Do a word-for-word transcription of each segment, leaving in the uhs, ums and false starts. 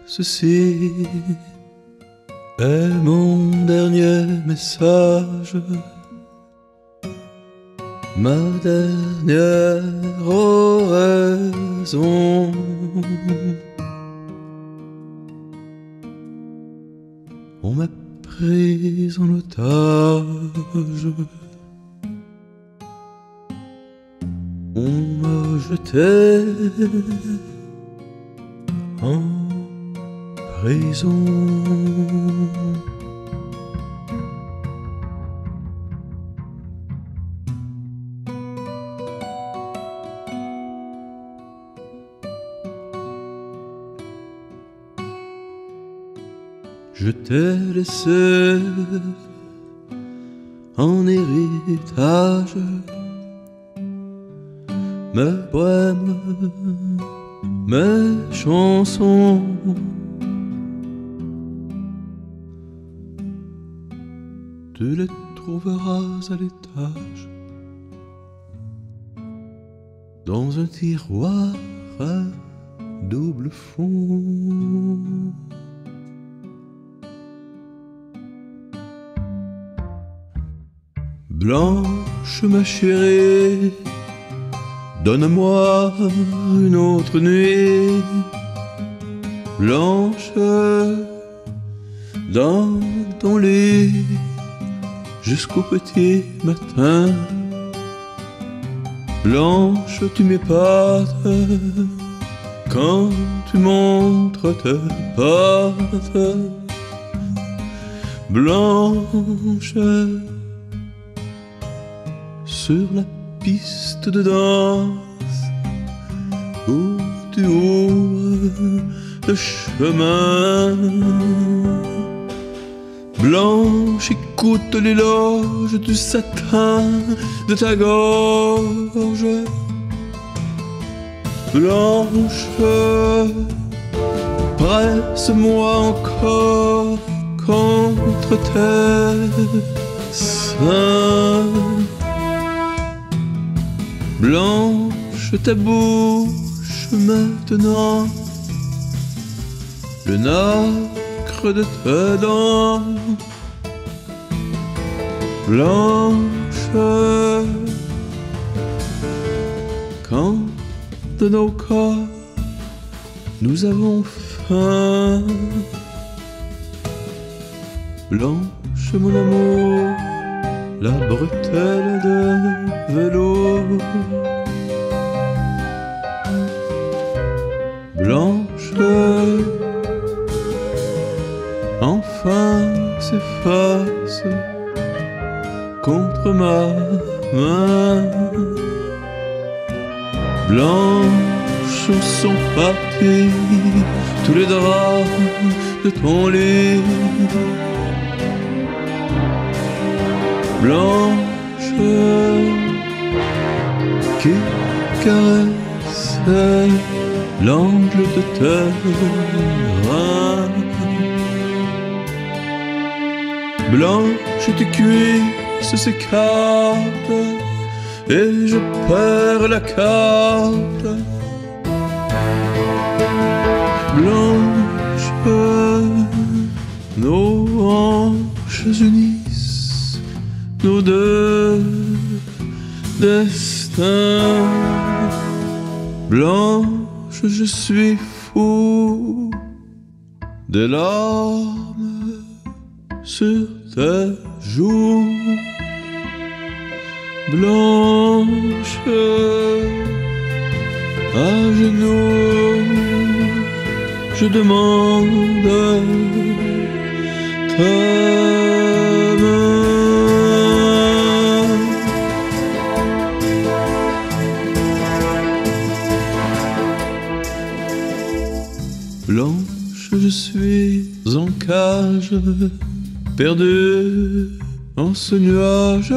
Ceci est mon dernier message, ma dernière oraison. On m'a pris en otage, on m'a jeté en prison. Je t'ai laissé en héritage mes poèmes, mes chansons. Tu les trouveras à l'étage, dans un tiroir à double fond. Blanche ma chérie, donne-moi une autre nuit. Blanche dans ton lit jusqu'au petit matin. Blanche, tu m'épates quand tu montres tes pattes. Blanche, sur la piste de danse où tu ouvres le chemin. Blanche, écoute l'éloge du satin de ta gorge. Blanche, presse-moi encore contre tes seins. Blanche, ta bouche maintenant, le nacre de tes dents. Blanche, quand de nos corps nous avons faim. Blanche, mon amour, la bretelle de vélo. Blanche, enfin s'efface contre ma main. Blanche, sont partis tous les draps de ton lit. Blanche, qui caressait l'angle de tes reins. Blanche, tes cuisses s'écartent et je perds la carte. Blanche, nos hanches unissent nos deux destins. Blanche, je suis fou des larmes sur tes joues. Blanche, à genoux, je demande tes mains. Blanche, je suis en cage, perdu en ce nuage.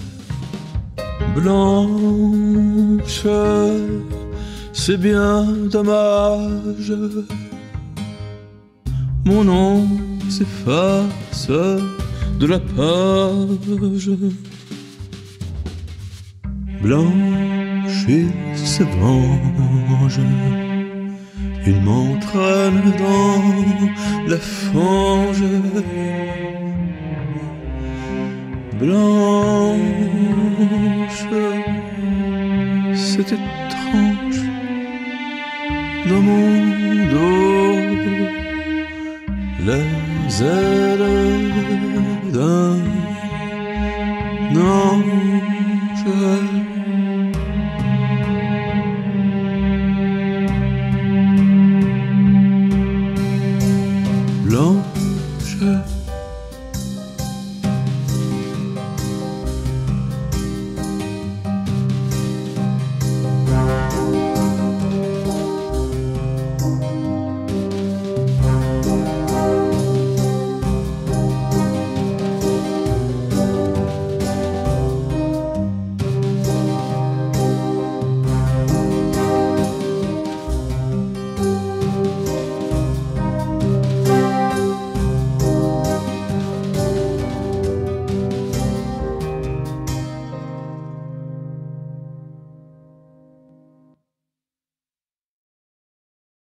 Blanche, c'est bien dommage, mon nom s'efface de la page. Blanche, il se venge, Il m'entraîne dans la fange blanche. C'est étrange dans mon dos les ailes